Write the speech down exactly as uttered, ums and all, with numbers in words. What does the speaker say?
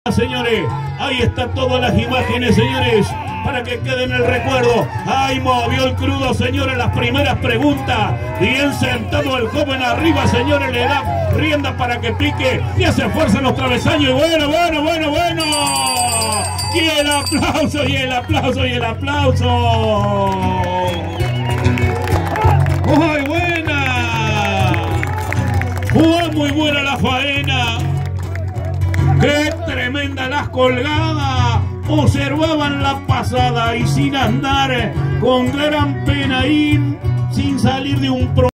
señores. Ahí están todas las imágenes, señores, para que quede en el recuerdo. Ahí movió el crudo, señores, las primeras preguntas. Bien sentado el joven arriba, señores, le da rienda para que pique y hace fuerza en los travesaños. Y bueno, bueno, bueno, bueno. Y el aplauso, y el aplauso, y el aplauso. ¡Muy buena! ¡Fue muy buena la faena! ¡Qué tremenda las colgadas! Observaban la pasada y sin andar, con gran pena y sin salir de un pro